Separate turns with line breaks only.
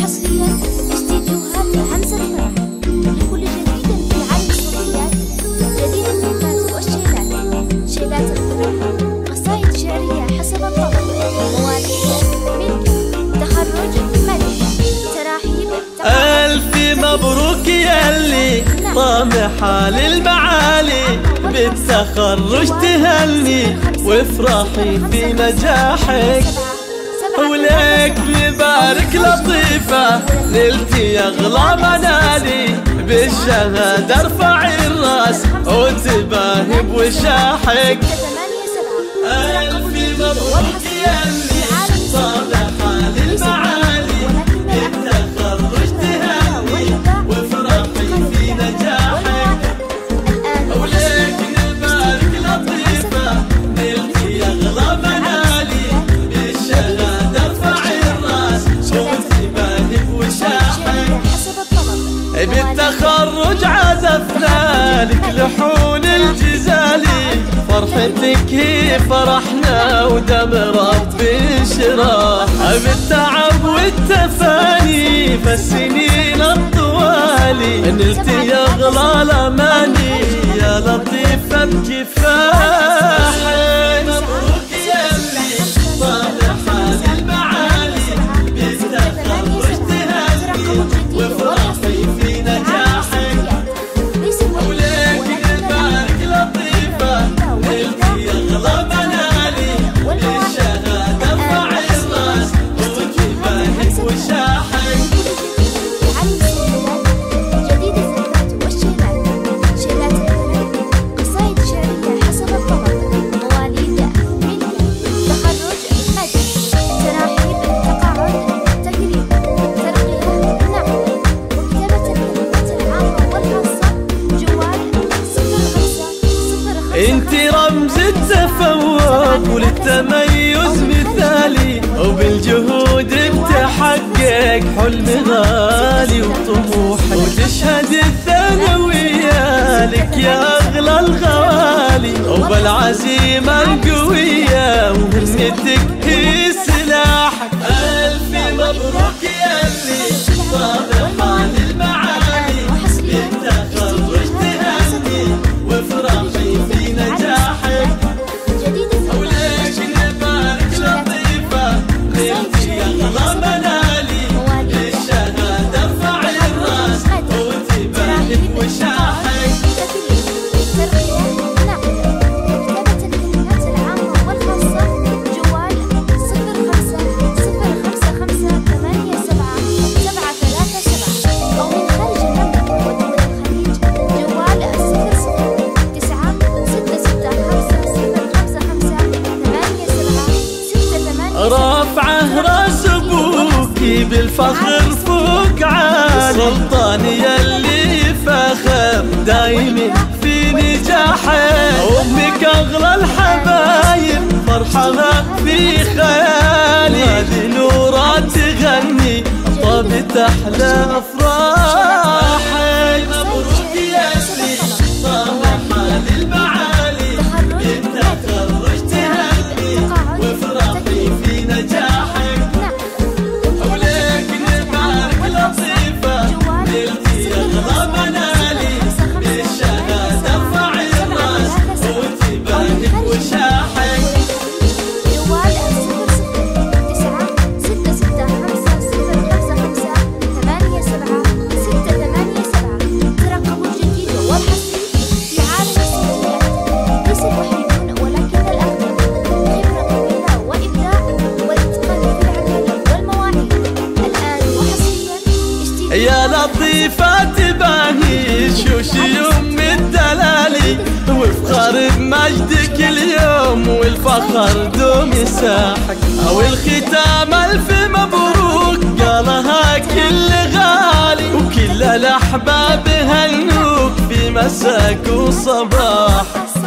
وحصريا استديوهات همسة فرح لكل جديد في عالم الصوتيات، جديد الكلمات والشيلات، شيلات الفرح، قصائد شعرية حسب الطلب، مواليد، ملك، تخرج، مدح، تراحيب،
ألف مبروك ياللي طامحة للمعالي، بالتخرج تهني وافرحي في نجاحك، ولك يبارك لطيفة نلتي أغلى منالي، بالشهادة ارفعي الراس وتباهي بوشاحك. ألف مبروك ياللي طامحة للمعالي، بالتخرج تهني وافرحي في نجاحك، ولك يبارك لطيفة نلتي أغلى منالي، بالشهادة ارفعي الراس وتباهي بوشاحك. بالتخرج عزفنا لك لحون الجزالي، فرحتك هي فرحنا ودم ربي انشراح، بالتعب والتفاني فالسنين الطوالي، نلتي اغلى الاماني يا لطيفة بكفاحك. مبروك ياللي طامحة للمعالي، بالتخرج تهني وافرحي في نجاحك، ولك يبارك لطيفة نلتي اغلى منالي، بالشهادة ارفعي الراس وتباهي بوشاحك.
جديد الكلمات والشيلات، شيلات الفرح، قصائد شعرية حسب الطلب، مواليد، ملك، تخرج، مدح، تراحيب، تقاعد، تقريب، ترقية، نعم، وكتابة الكلمات العامة والخاصة، جوال 0505.
انت رمز التفوق وللتميز مثالي، وبالجهود بتحقق حلم غالي وطموحك، وتشهد الثانوية لك يا أغلى الغوالي، وبالعزيمة القوية وهمتك هي سلاحك. ألف مبروك ياللي طامحة للمعالي، بالتخرج تهني وافرحي في نجاحك، ولك يبارك لطيفة نلتي أغلى منالي، بالشهادة ارفعي الراس وتباهي بوشاحك. رافعه راس ابوكي بالفخر فوق عالي، سلطان يلي فخر دايم في نجاحه، امك اغلى الحبايب فرحها في خيالي، هذه نورات تغني طابت احلى افراحك. مبروك ياللي طامحة للمعالي، بالتخرج تهني وافرحي في نجاحك، ولك يبارك لطيفة نلتي أغلى منالي، بالشهادة ارفعي الراس وتباهي بوشاحك.
جوال 0696505587 ترقبوا الجديد والحصري في عالم الصوتيات، ليس الوحيدون ولكن الأغلب، خبرة طويلة وإبداع وإتقان في العمل والمواعيد. الآن وحصريا
يا لطيفة تباهي شوشي أم الدلالي، وافخر بمجدك اليوم والفخر دوم يساحك، أو الختام ألف مبروك قالها كل غالي، وكل الأحباب هنوك في مساك وصباح.